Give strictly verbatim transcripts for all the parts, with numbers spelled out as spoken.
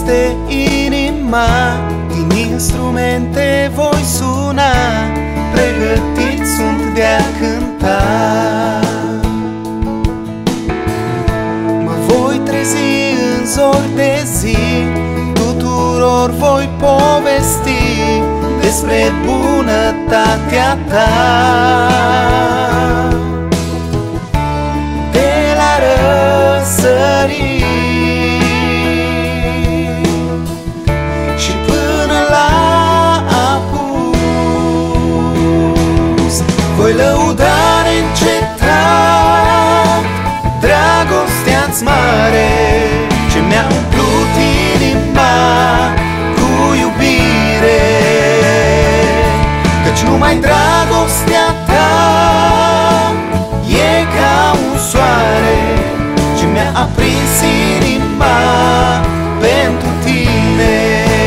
este inima, din instrumente voi suna, pregătiți sunt de a cânta. Mă voi trezi în zori de zi, tuturor voi povesti despre bunătatea ta. De la răsărit și până la apus, voi lăuda neîncetat dragostea-ți mare, ce mi-a umplut inima cu iubire. Căci numai dragostea ta e ca un soare ce mi-a aprins inima pentru tine.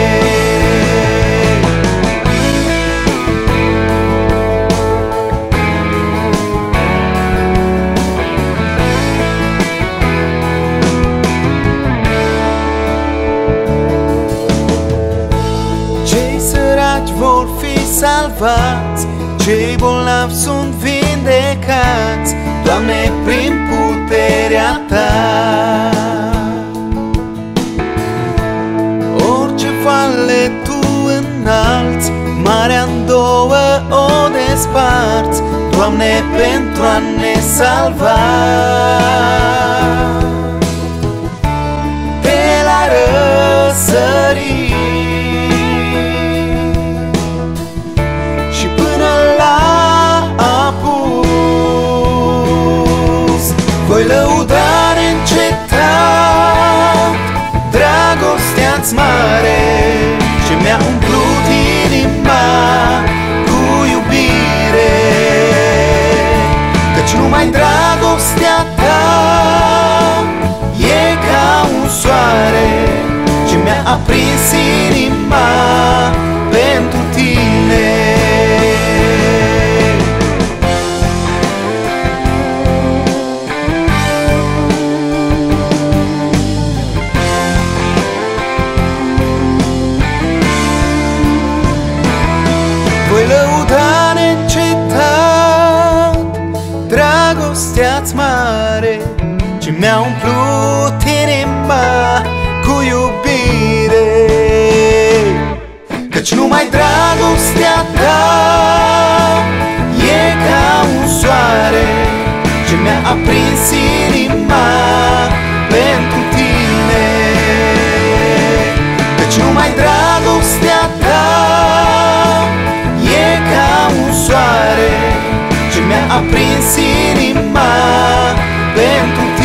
Cei săraci vor fi salvați, cei bolnavi sunt vindecați, Doamne, prin puterea ta. Orice vale tu înalți, marea-n două o desparți, Doamne, pentru a ne salva. De la răsărit voi lăuda neîncetat dragostea-ți mare, ce mi-a umplut inima cu iubire. Căci numai dragostea ta e ca un soare ce mi-a aprins inima pentru tine. Voi lăuda neîncetat dragostea-ți mare, ce mi-a umplut inima cu iubire. Căci numai dragostea ta e ca un soare ce mi-a aprins inima pentru tine. Căci numai dragostea ta e ca un soare ce mi-a aprins inima pentru